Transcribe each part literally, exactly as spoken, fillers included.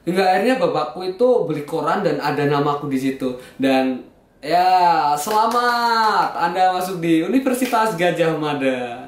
Hingga akhirnya bapakku itu beli koran dan ada namaku di situ. Dan ya, selamat Anda masuk di Universitas Gadjah Mada.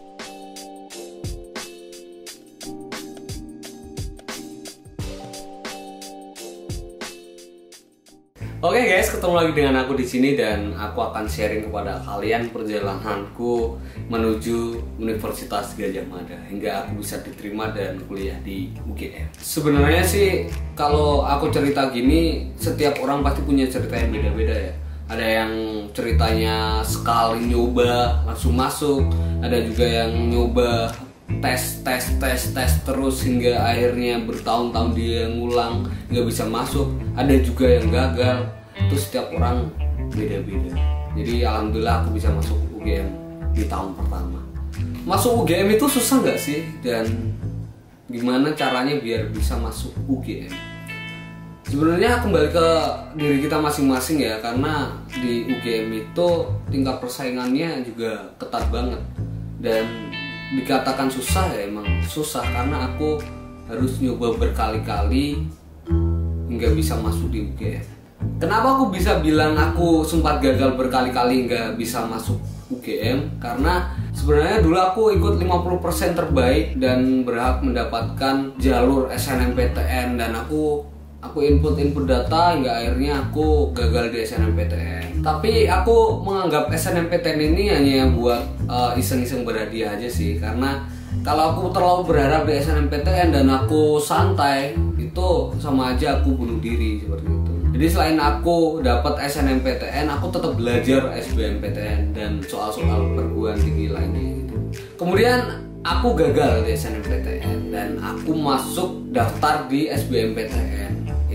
Oke guys, ketemu lagi dengan aku di sini dan aku akan sharing kepada kalian perjalananku menuju Universitas Gadjah Mada hingga aku bisa diterima dan kuliah di U G M. Sebenarnya sih kalau aku cerita gini, setiap orang pasti punya cerita yang beda-beda ya. Ada yang ceritanya sekali nyoba langsung masuk, ada juga yang nyoba tes tes tes tes terus hingga akhirnya bertahun-tahun dia ngulang nggak bisa masuk, ada juga yang gagal. Itu setiap orang beda-beda. Jadi alhamdulillah aku bisa masuk U G M di tahun pertama. Masuk U G M itu susah nggak sih, dan gimana caranya biar bisa masuk U G M? Sebenarnya kembali ke diri kita masing-masing ya, karena di U G M itu tingkat persaingannya juga ketat banget. Dan dikatakan susah ya emang susah, karena aku harus nyoba berkali-kali hingga bisa masuk di U G M. Kenapa aku bisa bilang aku sempat gagal berkali-kali hingga bisa masuk U G M? Karena sebenarnya dulu aku ikut lima puluh persen terbaik dan berhak mendapatkan jalur S N M P T N, dan aku aku input-input data hingga akhirnya aku gagal di S N M P T N. Tapi aku menganggap S N M P T N ini hanya buat uh, iseng-iseng berhadiah aja sih, karena kalau aku terlalu berharap di S N M P T N dan aku santai, itu sama aja aku bunuh diri seperti itu. Jadi selain aku dapat S N M P T N, aku tetap belajar S B M P T N dan soal-soal perguruan tinggi lainnya gitu. Kemudian aku gagal di S N M P T N dan aku masuk daftar di S B M P T N.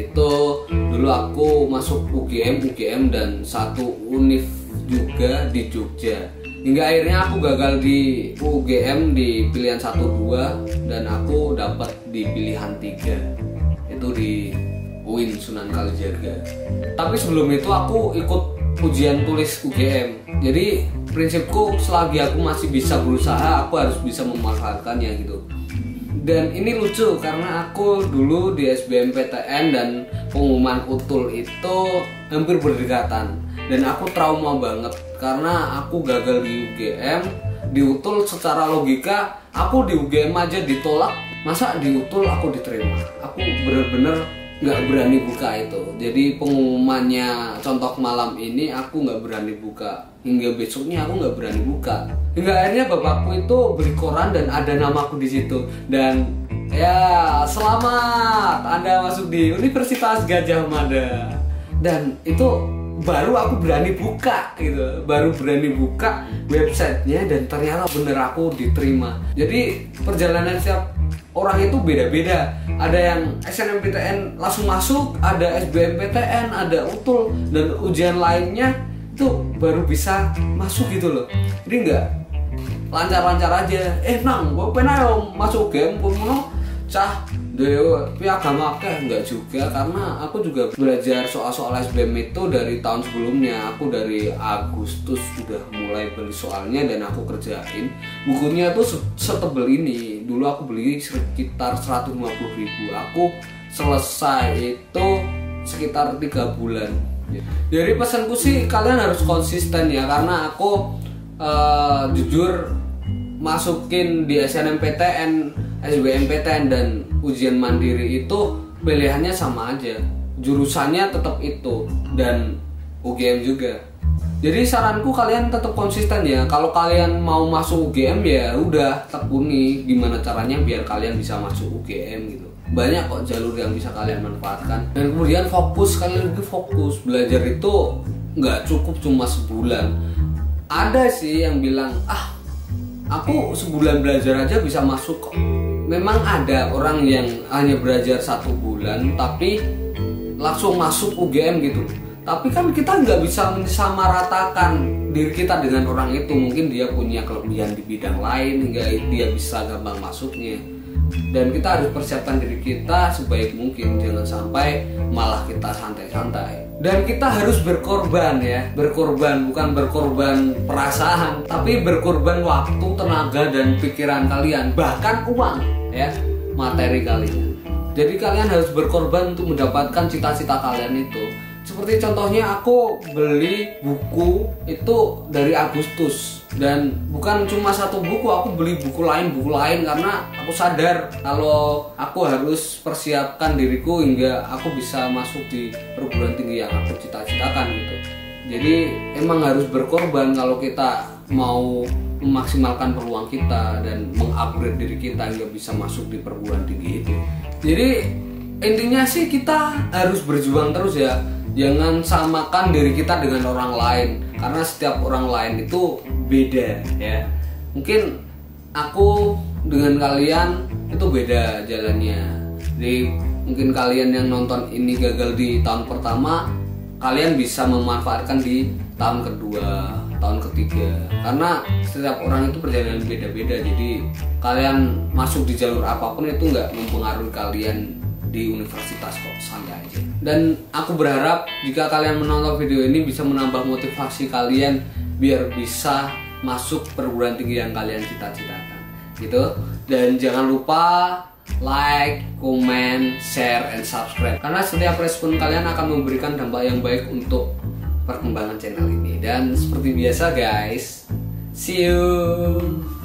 Itu dulu aku masuk U G M, U G M dan satu univ juga di Jogja. Hingga akhirnya aku gagal di U G M di pilihan satu dua dan aku dapat di pilihan tiga. Itu di U I N Sunan Kalijaga. Tapi sebelum itu aku ikut ujian tulis U G M. Jadi prinsipku selagi aku masih bisa berusaha, aku harus bisa memanfaatkannya gitu. Dan ini lucu karena aku dulu di S B M P T N dan pengumuman U T U L itu hampir berdekatan. Dan aku trauma banget karena aku gagal di U G M. Di U T U L secara logika aku di U G M aja ditolak, masa di U T U L aku diterima? Aku bener-bener gak berani buka itu. Jadi pengumumannya contoh malam ini aku gak berani buka. Hingga besoknya aku nggak berani buka. Hingga akhirnya bapakku itu beli koran dan ada namaku di situ. Dan ya, selamat Anda masuk di Universitas Gadjah Mada. Dan itu baru aku berani buka gitu. Baru berani buka websitenya dan ternyata bener aku diterima. Jadi perjalanan setiap orang itu beda-beda. Ada yang S N M P T N langsung masuk, ada S B M P T N, ada U T U L dan ujian lainnya itu baru bisa masuk gitu loh. Jadi enggak lancar-lancar aja. Eh nang, gue pernah masuk game, gue mau cah dewa piagam akeh enggak juga, karena aku juga belajar soal-soal S B M itu dari tahun sebelumnya. Aku dari Agustus sudah mulai beli soalnya dan aku kerjain. Bukunya tuh setebel ini. Dulu aku beli sekitar seratus lima puluh ribu. Aku selesai itu sekitar tiga bulan. Jadi pesanku sih kalian harus konsisten ya, karena aku uh, jujur masukin di S N M P T N, S B M P T N dan ujian mandiri itu pilihannya sama aja, jurusannya tetap itu dan U G M juga. Jadi saranku kalian tetap konsisten ya. Kalau kalian mau masuk U G M ya udah tekuni gimana caranya biar kalian bisa masuk U G M gitu. Banyak kok jalur yang bisa kalian manfaatkan. Dan kemudian fokus, kalian lebih fokus. Belajar itu nggak cukup cuma sebulan. Ada sih yang bilang, ah aku sebulan belajar aja bisa masuk kok. Memang ada orang yang hanya belajar satu bulan tapi langsung masuk U G M gitu. Tapi kan kita nggak bisa mensamaratakan diri kita dengan orang itu. Mungkin dia punya kelebihan di bidang lain hingga dia bisa gampang masuknya. Dan kita harus persiapkan diri kita sebaik mungkin, jangan sampai malah kita santai-santai. Dan kita harus berkorban ya, berkorban bukan berkorban perasaan, tapi berkorban waktu, tenaga dan pikiran kalian, bahkan uang ya, materi kalian. Jadi kalian harus berkorban untuk mendapatkan cita-cita kalian itu. Seperti contohnya aku beli buku itu dari Agustus, dan bukan cuma satu buku, aku beli buku lain buku lain karena aku sadar kalau aku harus persiapkan diriku hingga aku bisa masuk di perguruan tinggi yang aku cita-citakan gitu. Jadi emang harus berkorban kalau kita mau memaksimalkan peluang kita dan mengupgrade diri kita hingga bisa masuk di perguruan tinggi itu. Jadi intinya sih kita harus berjuang terus ya. Jangan samakan diri kita dengan orang lain, karena setiap orang lain itu beda ya. Mungkin aku dengan kalian itu beda jalannya. Jadi mungkin kalian yang nonton ini gagal di tahun pertama, kalian bisa memanfaatkan di tahun kedua, tahun ketiga. Karena setiap orang itu perjalanan beda-beda. Jadi kalian masuk di jalur apapun itu nggak mempengaruhi kalian di universitas kok, santai aja. Dan aku berharap jika kalian menonton video ini bisa menambah motivasi kalian biar bisa masuk perguruan tinggi yang kalian cita-citakan gitu. Dan jangan lupa like, comment, share, and subscribe, karena setiap respon kalian akan memberikan dampak yang baik untuk perkembangan channel ini. Dan seperti biasa guys, see you.